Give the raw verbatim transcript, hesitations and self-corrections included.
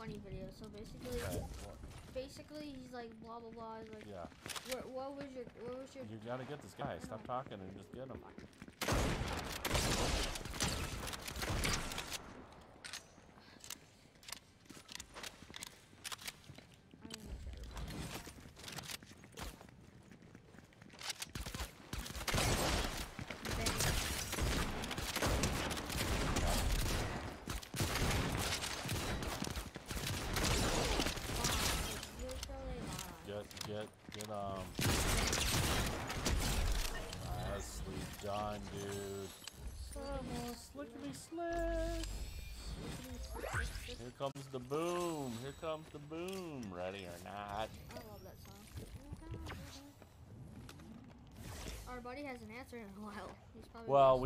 funny video. So basically, Okay, what? basically he's like blah blah blah. He's like, Yeah. what, what was your what was your You gotta get this guy. Stop know. talking and just get him. Get, get, get, um... Nicely done, dude. Almost. Look at me slick. Here comes the boom. Here comes the boom. Ready or not. I love that song. Our buddy hasn't answered in a while. He's probably Well,